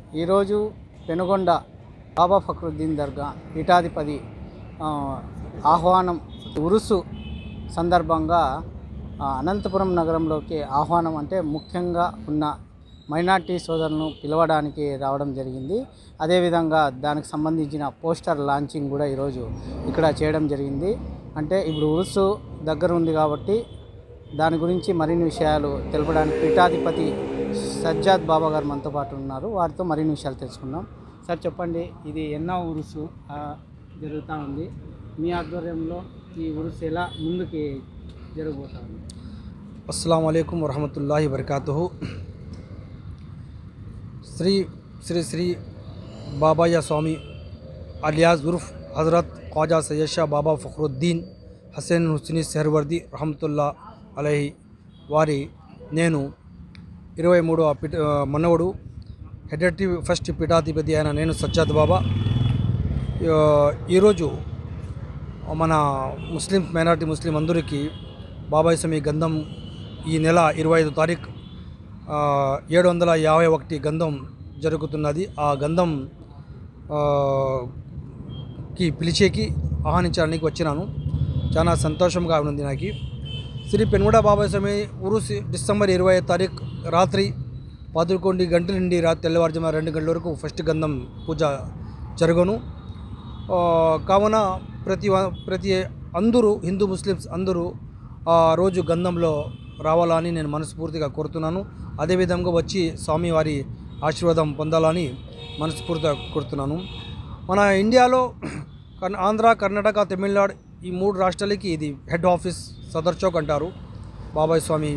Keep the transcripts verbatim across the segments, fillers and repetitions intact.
ఈరోజు పెనుగొండ బాబా ఫక్రుద్దీన్ దర్గా పీఠాధిపతి ఆహ్వానం ఉరుసు సందర్భంగా అనంతపురం నగరంలోకి ఆహ్వానం అంటే ముఖ్యంగా ఉన్న మైనార్టీ సోదరులను పిలవడానికి రావడం జరిగింది. అదేవిధంగా దానికి సంబంధించిన పోస్టర్ లాంచింగ్ కూడా ఈరోజు ఇక్కడ చేయడం జరిగింది. అంటే ఇప్పుడు ఉరుసు దగ్గర ఉంది కాబట్టి దాని గురించి మరిన్ని విషయాలు తెలపడానికి పీఠాధిపతి సజ్జాద్ బాబా గారు మనతో పాటు ఉన్నారు. వారితో మరిన్ని విషయాలు తెలుసుకుందాం. సార్ చెప్పండి, ఇది ఎన్నో ఉరుసు జరుగుతూ ఉంది, మీ ఆధ్వర్యంలో ఈ ఉరుసు ఎలా ముందుకి జరగబోతా ఉంది? అస్సలాము అలైకుం వరహమతుల్లాహి వబరకాతుహు. శ్రీ శ్రీ శ్రీ బాబాయ్య స్వామి అలియాజ్ ఉర్ఫ్ హజరత్ ఖ్వాజా సయ్యద్ షా బాబా ఫక్రుద్దీన్ హసన్ హుస్ని సెహర్వర్ది రహమతుల్లా అలైహి వారి నేను ఇరవై మూడవ పిట మనవడు హెడ్ ఫస్ట్ పీఠాధిపతి అయిన నేను సజ్జాద్ బాబా ఈరోజు మన ముస్లిం మైనారిటీ ముస్లిం అందరికీ బాబాయ్ స్వామి గంధం ఈ నెల ఇరవై ఐదు తారీఖు ఏడు వందల యాభై ఒకటి గంధం జరుగుతున్నది. ఆ గంధం కి పిలిచేకి ఆహ్వానించడానికి వచ్చినాను. చాలా సంతోషంగా ఉంది నాకు. శ్రీ పెనుగొండ బాబాయ్ స్వామి ఉరుసు డిసెంబర్ ఇరవై ఐదు తారీఖు రాత్రి పదకొండు గంటల నుండి రాత్రి తెల్లవారుజామున రెండు గంటల వరకు ఫస్ట్ గంధం పూజ జరగను. కావున ప్రతి ప్రతి అందరూ హిందూ ముస్లిమ్స్ అందరూ ఆ రోజు గంధంలో రావాలని నేను మనస్ఫూర్తిగా కోరుతున్నాను. అదేవిధంగా వచ్చి స్వామివారి ఆశీర్వాదం పొందాలని మనస్ఫూర్తిగా కోరుతున్నాను. మన ఇండియాలో ఆంధ్ర, కర్ణాటక, తమిళనాడు ఈ మూడు రాష్ట్రాలకి ఇది హెడ్ ఆఫీస్, సదర్ చౌక్ అంటారు బాబాయ్ స్వామి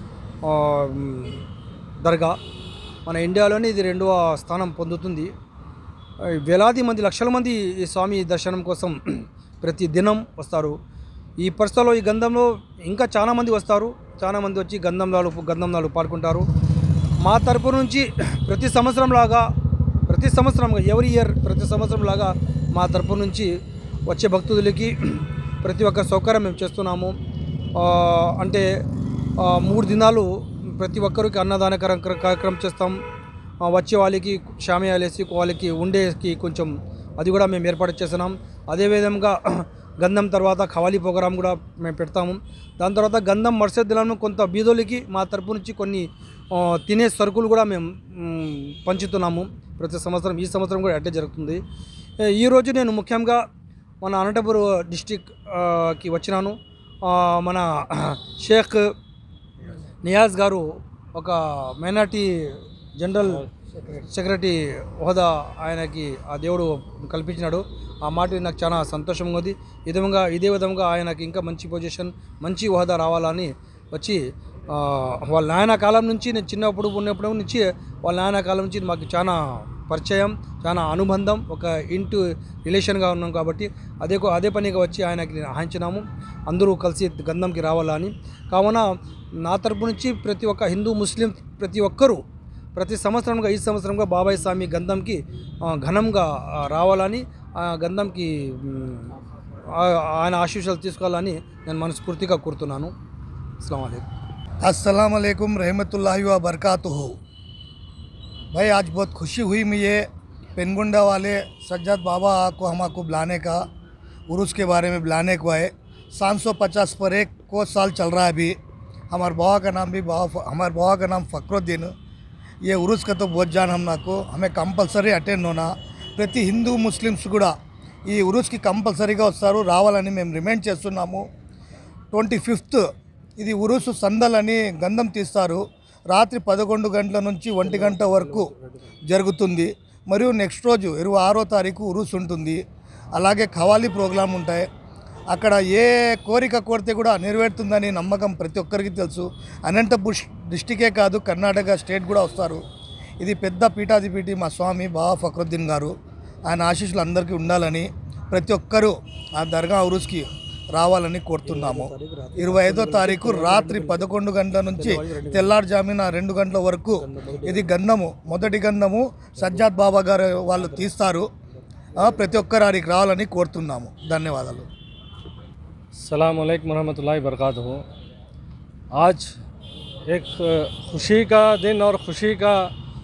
దర్గా. మన ఇండియాలోనే ఇది రెండవ స్థానం పొందుతుంది. వేలాది మంది, లక్షల మంది ఈ స్వామి దర్శనం కోసం ప్రతి దినం వస్తారు. ఈ పరిస్థితుల్లో ఈ గంధంలో ఇంకా చాలామంది వస్తారు. చాలామంది వచ్చి గంధంలాలు గంధంలాలు పాడుకుంటారు. మా తరపు నుంచి ప్రతి సంవత్సరం లాగా ప్రతి సంవత్సరం ఎవరి ఇయర్ ప్రతి సంవత్సరం లాగా మా తరపు నుంచి వచ్చే భక్తులకి ప్రతి ఒక్క సౌకర్యం మేము చేస్తున్నాము. అంటే మూడు దినాలు ప్రతి ఒక్కరికి అన్నదాన కార్యక్రమం చేస్తాం. వచ్చే వాళ్ళకి షామియాలు వేసి వాళ్ళకి ఉండేకి కొంచెం అది కూడా మేము ఏర్పాటు చేస్తున్నాం. అదేవిధంగా గంధం తర్వాత ఖవాలీ ప్రోగ్రాం కూడా మేము పెడతాము. దాని తర్వాత గంధం మరుసటి దినం కొంత బీదోళ్ళకి మా తరపు నుంచి కొన్ని తినే సరుకులు కూడా మేము పంచుతున్నాము ప్రతి సంవత్సరం. ఈ సంవత్సరం కూడా అట్టే జరుగుతుంది. ఈరోజు నేను ముఖ్యంగా మన అనంతపురం డిస్టిక్కి వచ్చినాను. మన షేక్ నియాజ్ గారు ఒక మైనార్టీ జనరల్ సెక్రటరీ హోదా ఆయనకి ఆ దేవుడు కల్పించినాడు. ఆ మాట నాకు చాలా సంతోషంగా ఉంది. ఈ విధంగా ఇదే విధంగా ఆయనకి ఇంకా మంచి పొజిషన్, మంచి హోదా రావాలని వచ్చి వాళ్ళ నాయన కాలం నుంచి నేను చిన్నప్పుడు ఉన్నప్పుడు నుంచి వాళ్ళ నాయన కాలం నుంచి మాకు చాలా పరిచయం, చాలా అనుబంధం, ఒక ఇంటి రిలేషన్గా ఉన్నాం కాబట్టి అదే అదే పనిగా వచ్చి ఆయనకి ఆహించినాము. అందరూ కలిసి గంధంకి రావాలని. కావున నా తరపు నుంచి ప్రతి ఒక్క హిందూ ముస్లిం ప్రతి ఒక్కరూ ప్రతి సంవత్సరంగా ఈ సంవత్సరంగా బాబాయ్ స్వామి గంధంకి ఘనంగా రావాలని, ఆ గంధంకి ఆయన ఆశీస్సులు తీసుకోవాలని నేను మనస్ఫూర్తిగా కోరుతున్నాను. అస్సలాము అలైకుం. अस्सलाम वालेकुम रहमतुल्लाहि व बरकातुहू। भाई आज बहुत खुशी हुई मुझे पेनगुंडा वाले सज्जाद बाबा को हमको बुलाने का, उर्स के बारे में बुलाने को है। सात सौ पचास पर एक को साल चल रहा है अभी। हमारे बाबा का नाम भी बाबा हमारे बाबा का नाम फक्रुद्दीन। ये उर्स का तो बहुत जान हम को हमें कंपल्सरी अटेंड होना प्रति हिंदू मुस्लिम्स కూడా ఈ ఉరుస్కి కంపల్సరీగా వస్తారు, రావాలని మేము రిమైండ్ చేస్తున్నాము. ట్వంటీ ఫిఫ్త్ ఇది ఉరుసు సందలని గంధం తీస్తారు. రాత్రి పదకొండు గంటల నుంచి ఒంటి గంట వరకు జరుగుతుంది. మరియు నెక్స్ట్ రోజు ఇరవై ఆరో తారీఖు ఉరుసు ఉంటుంది. అలాగే ఖవాలీ ప్రోగ్రాం ఉంటాయి. అక్కడ ఏ కోరిక కోరితే కూడా నెరవేరుతుందని నమ్మకం ప్రతి ఒక్కరికి తెలుసు. అనంతపురం డిస్టికే కాదు, కర్ణాటక స్టేట్ కూడా వస్తారు. ఇది పెద్ద పీఠాధిపతి మా స్వామి బాబా ఫక్రుద్దీన్ గారు. ఆయన ఆశీస్సులు అందరికీ ఉండాలని ప్రతి ఒక్కరూ ఆ దర్గా ఉరుస్కి రావాలని కోరుతున్నాము. ఇరవై ఐదో తారీఖు రాత్రి పదకొండు గంటల నుంచి తెల్లారుజామున రెండు గంటల వరకు ఇది గంధము, మొదటి గంధము సజ్జాద్ బాబా గారు వాళ్ళు తీస్తారు. ప్రతి ఒక్కరు ఆడికి రావాలని కోరుతున్నాము. ధన్యవాదాలు. अस्सलामु अलैकुम रहमतुल्लाहि वबरकातुहू। आज एक खुशी का दिन और खुशी का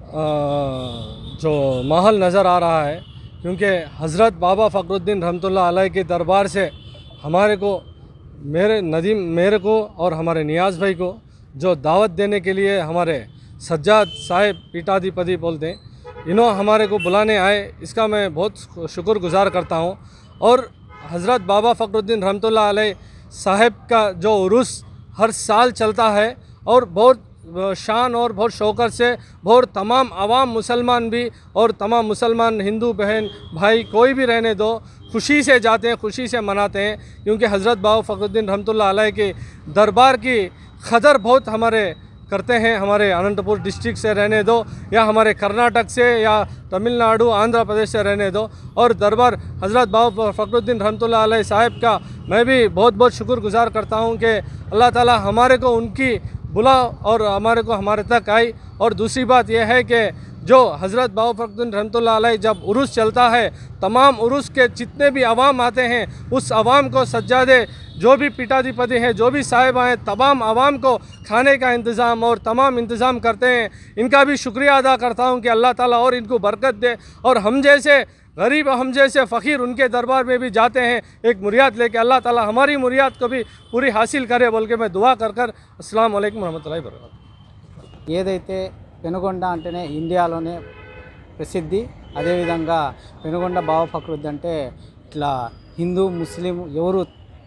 जो माहौल नज़र आ रहा है, क्योंकि हज़रत बाबा फ़खरुद्दीन रहमतुल्लाह अलैह के दरबार से हमारे को मेरे नदीम मेरे को और हमारे नियाज़ भाई को जो दावत देने के लिए हमारे सज्जाद साहिब पीठाधिपति बोलते हैं, इन्हों हमारे को बुलाने आए, इसका मैं बहुत शुक्रगुजार करता हूँ। और हज़रत बाबा फ़खरुद्दीन रहमतुल्लाह अलैह साहिब का जो उर्स हर साल चलता है और बहुत शान और बहुत शौकत से बहुत तमाम आवाम मुसलमान भी और तमाम मुसलमान हिंदू बहन भाई कोई भी रहने दो, खुशी से जाते हैं, खुशी से मनाते हैं, क्योंकि हज़रत बाबा फ़खरुद्दीन रहमतुल्लाह अलैह के दरबार की क़दर बहुत हमारे करते हैं। हमारे अनंतपुर डिस्ट्रिक्ट से रहने दो या हमारे कर्नाटक से या तमिलनाडु आंध्र प्रदेश से रहने दो, और दरबार हज़रत बाबा फ़खरुद्दीन रहमतुल्लाह अलैह साहिब का मैं भी बहुत बहुत शुक्रगुजार करता हूँ कि अल्लाह ताला हमारे को उनकी बुला और हमारे को हमारे तक आई। और दूसरी बात यह है कि जो हज़रत बाबा फ़खरुद्दीन रहमतुल्लाह अलैह जब उर्स चलता है, तमाम उर्स के जितने भी अवाम आते हैं, उस अवाम को सज्जादे जो भी पीठाधिपति हैं, जो भी साहिब हैं, तमाम अवाम को खाने का इंतज़ाम और तमाम इंतज़ाम करते हैं। इनका भी शुक्रिया अदा करता हूँ कि अल्लाह ताला और इनको बरकत दे, और हम जैसे गरीब हम जैसे फ़कीर उनके दरबार में भी जाते हैं एक मुरियात लेके, अल्लाह ताला हमारी मुरियात को भी पूरी हासिल करे बोल के मैं दुआ कर कर अस्सलाम वालेकुम रहमतुल्लाहि वबरकातुहू। ఏదైతే పెనుగొండ అంటేనే ఇండియాలోనే ప్రసిద్ధి, అదేవిధంగా పెనుగొండ బాబా ఫక్రుద్దీన్ అంటే ఇట్లా హిందూ ముస్లిం ఎవరు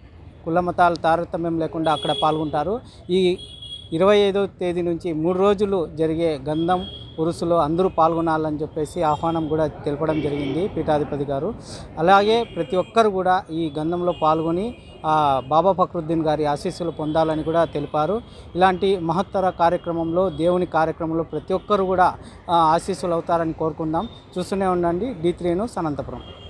కుల మతాల తారతమ్యం లేకుండా అక్కడ పాల్గొంటారు. ఈ ఇరవై ఐదవ తేదీ నుంచి మూడు రోజులు జరిగే గంధం ఉరుసులో అందరూ పాల్గొనాలని చెప్పేసి ఆహ్వానం కూడా తెలపడం జరిగింది పీఠాధిపతి గారు. అలాగే ప్రతి ఒక్కరు కూడా ఈ గంధంలో పాల్గొని బాబా ఫక్రుద్దీన్ గారి ఆశీస్సులు పొందాలని కూడా తెలిపారు. ఇలాంటి మహత్తర కార్యక్రమంలో దేవుని కార్యక్రమంలో ప్రతి ఒక్కరు కూడా ఆశీస్సులు అవుతారని కోరుకుందాం. చూస్తూనే ఉండండి డి త్రీ న్యూస్ అనంతపురం.